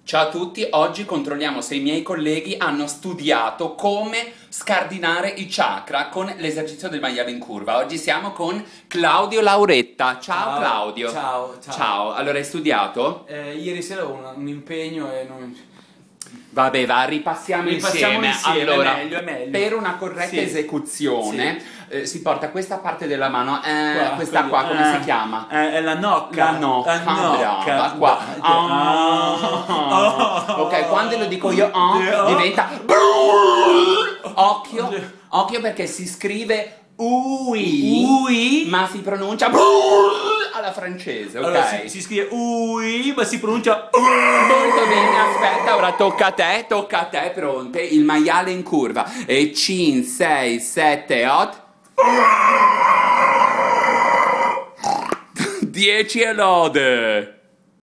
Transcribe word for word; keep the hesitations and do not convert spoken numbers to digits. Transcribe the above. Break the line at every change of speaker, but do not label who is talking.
Ciao a tutti, oggi controlliamo se i miei colleghi hanno studiato come scardinare i chakra con l'esercizio del maiale in curva. Oggi siamo con Claudio Lauretta. Ciao,
Ciao
Claudio.
Ciao, ciao.
Ciao, allora hai studiato?
Eh, ieri sera ho un, un impegno e non...
Vabbè, va, ripassiamo,
Ripassiamo
insieme.
insieme,
Allora,
è meglio, è meglio.
per una corretta
Sì.
esecuzione eh, si porta questa parte della mano, eh,
Qua,
questa
quindi,
qua, come
eh,
si chiama?
eh, È la nocca.
La nocca,
La nocca.
brava, qua.
Ah.
Ah. Ok, quando lo dico io ah, diventa occhio, occhio perché si scrive ui,
Ui.
ma si pronuncia alla francese, ok?
Allora, si, si scrive ui, ma si pronuncia
Molto bene, aspetta, ora tocca a te, tocca a te, pronte? Il maiale in curva. E cinque, sei, sette, otto dieci e lode.